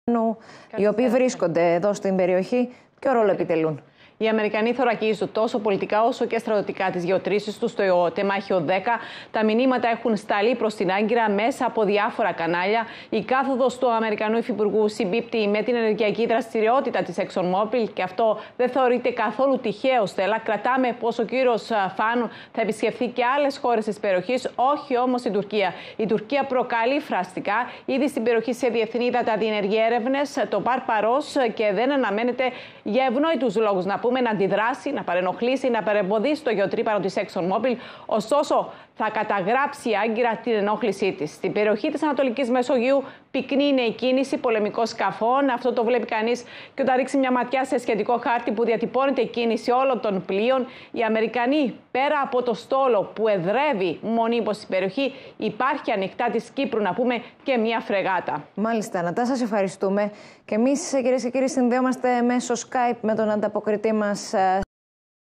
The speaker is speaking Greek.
οι οποίοι βρίσκονται εδώ στην περιοχή, ποιο ρόλο επιτελούν? Οι Αμερικανοί θωρακίζουν τόσο πολιτικά όσο και στρατιωτικά τις γεωτρήσεις τους στο τεμάχιο 10. Τα μηνύματα έχουν σταλεί προς την Άγκυρα μέσα από διάφορα κανάλια. Η κάθοδος του Αμερικανού Υφυπουργού συμπίπτει με την ενεργειακή δραστηριότητα της ExxonMobil και αυτό δεν θεωρείται καθόλου τυχαίο, Στέλλα. Κρατάμε πως ο κύριος Φαν θα επισκεφθεί και άλλες χώρες της περιοχής, όχι όμως την Τουρκία. Η Τουρκία προκαλεί φραστικά ήδη στην περιοχή σε διεθνή ύδατα διενεργεί έρευνες, το παρπαρός και δεν αναμένεται για ευνόητους λόγους να να αντιδράσει, να παρενοχλήσει, να παρεμποδίσει το γεωτρύπανο της ExxonMobil. Ωστόσο, θα καταγράψει η Άγκυρα την ενόχλησή της. Στην περιοχή της Ανατολικής Μεσογείου πυκνή είναι η κίνηση πολεμικών σκαφών. Αυτό το βλέπει κανείς και όταν ρίξει μια ματιά σε σχετικό χάρτη που διατυπώνεται η κίνηση όλων των πλοίων. Οι Αμερικανοί, πέρα από το στόλο που εδρεύει μονίμως στην περιοχή, υπάρχει ανοιχτά της Κύπρου, να πούμε, και μια φρεγάτα. Μάλιστα, Νατά, σας ευχαριστούμε. Και εμείς, κυρίες και κύριοι, συνδέομαστε μέσω Skype με τον ανταποκριτή μας